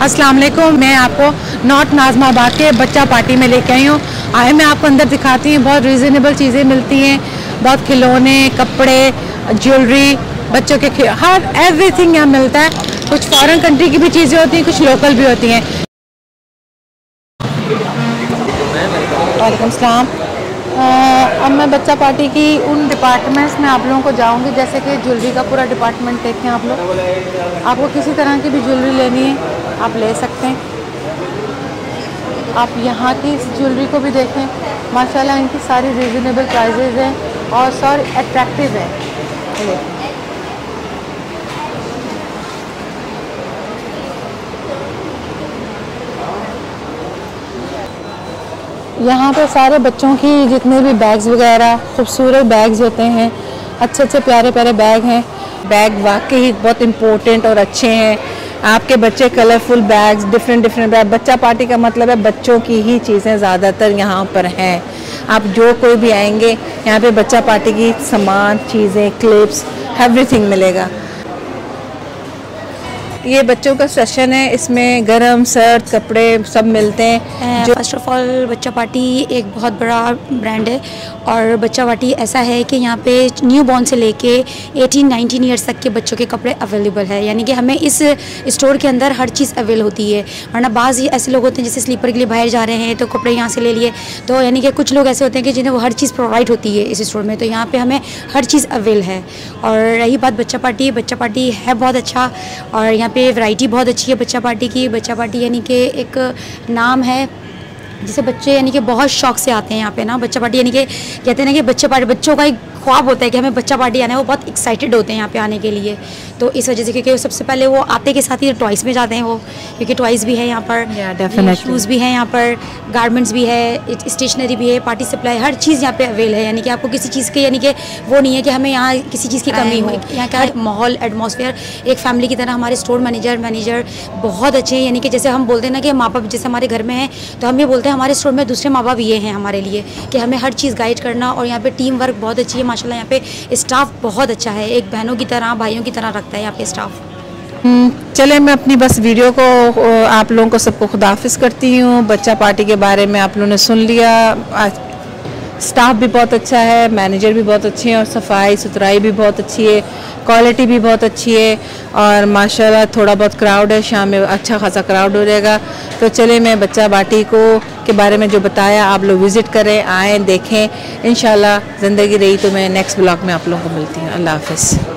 अस्सलाम वालेकुम। मैं आपको नॉर्थ नाज़माबाद के बच्चा पार्टी में लेके आई हूँ। आए मैं आपको अंदर दिखाती हूँ। बहुत रीज़नेबल चीज़ें मिलती हैं, बहुत खिलौने, कपड़े, ज्वेलरी, बच्चों के हर एवरीथिंग यहाँ मिलता है। कुछ फॉरेन कंट्री की भी चीज़ें होती हैं, कुछ लोकल भी होती हैं। वालेकुम सलाम। अब मैं बच्चा पार्टी की उन डिपार्टमेंट्स में आप लोगों को जाऊंगी, जैसे कि ज्वेलरी का पूरा डिपार्टमेंट देखें आप लोग। आपको किसी तरह की भी ज्वेलरी लेनी है आप ले सकते हैं। आप यहाँ की ज्वेलरी को भी देखें, माशाल्लाह इनकी सारी रीज़नेबल प्राइजेज़ हैं और सारी अट्रैक्टिव है। यहाँ पे सारे बच्चों की जितने भी बैग्स वगैरह खूबसूरत बैग्स होते हैं, अच्छे अच्छे प्यारे प्यारे बैग हैं। बैग वाकई बहुत इम्पोर्टेंट और अच्छे हैं। आपके बच्चे कलरफुल बैग्स, डिफरेंट बैग। बच्चा पार्टी का मतलब है बच्चों की ही चीज़ें ज़्यादातर यहाँ पर हैं। आप जो कोई भी आएंगे यहाँ पे बच्चा पार्टी की सामान, चीज़ें, क्लिप्स, एवरीथिंग मिलेगा। ये बच्चों का सेशन है, इसमें गर्म सर्द कपड़े सब मिलते हैं। फर्स्ट ऑफ ऑल बच्चा पार्टी एक बहुत बड़ा ब्रांड है और बच्चा पार्टी ऐसा है कि यहाँ पे न्यू बॉर्न से लेके 18-19 ईयर्स तक के बच्चों के कपड़े अवेलेबल है। यानी कि हमें इस स्टोर के अंदर हर चीज़ अवेल होती है। वरना बाज़ ऐसे लोग होते हैं जैसे स्लीपर के लिए बाहर जा रहे हैं तो कपड़े यहाँ से ले लिए, तो यानी कि कुछ लोग ऐसे होते हैं कि जिन्हें वो हर चीज़ प्रोवाइड होती है इस स्टोर में। तो यहाँ पर हमें हर चीज़ अवेल है। और रही बात बच्चा पार्टी है बहुत अच्छा और यहाँ पे वैरायटी बहुत अच्छी है बच्चा पार्टी की। बच्चा पार्टी यानी कि एक नाम है जिसे बच्चे यानी कि बहुत शौक से आते हैं यहाँ पे ना। बच्चा पार्टी यानी कि कहते हैं ना कि बच्चा पार्टी बच्चों का एक ख्वाब होता है कि हमें बच्चा पार्टी आना है। वो बहुत एक्साइटेड होते हैं यहाँ पे आने के लिए। तो इस वजह से क्योंकि सबसे पहले वो आते के साथ ही टॉयज़ में जाते हैं वो, क्योंकि टॉयज़ भी है यहाँ पर, शूज़ भी हैं यहाँ पर, गारमेंट्स भी है, स्टेशनरी भी है, पार्टी सप्लाई, हर चीज़ यहाँ पे अवेल है। यानी कि आपको किसी चीज़ के यानी कि वो नहीं है कि हमें यहाँ किसी चीज़ की कमी हो। यहाँ का माहौल, एटमॉस्फेयर एक फैमिली की तरह। हमारे स्टोर मैनेजर बहुत अच्छे हैं। यानी कि जैसे हम बोलते हैं ना कि माँ बाप जैसे हमारे घर में हैं, तो हम ये बोलते हैं हमारे स्टोर में दूसरे माँ बाप ये हैं हमारे लिए कि हमें हर चीज़ गाइड करना। और यहाँ पे टीम वर्क बहुत अच्छी है माशाल्लाह। यहाँ पे स्टाफ बहुत अच्छा है, एक बहनों की तरह, भाइयों की तरह रखता है यहाँ पे स्टाफ। चले मैं अपनी बस वीडियो को आप लोगों को सबको खुदाफिज करती हूँ। बच्चा पार्टी के बारे में आप लोगों ने सुन लिया। स्टाफ भी बहुत अच्छा है, मैनेजर भी बहुत अच्छे हैं और सफाई सुथराई भी बहुत अच्छी है, क्वालिटी भी बहुत अच्छी है और माशाल्लाह थोड़ा बहुत क्राउड है, शाम में अच्छा खासा क्राउड हो जाएगा। तो चले मैं बच्चा पार्टी के बारे में जो बताया आप लोग विज़िट करें, आएँ, देखें। इंशाल्लाह ज़िंदगी रही तो मैं नेक्स्ट ब्लॉग में आप लोगों को मिलती हूँ। अल्लाह हाफ़िज़।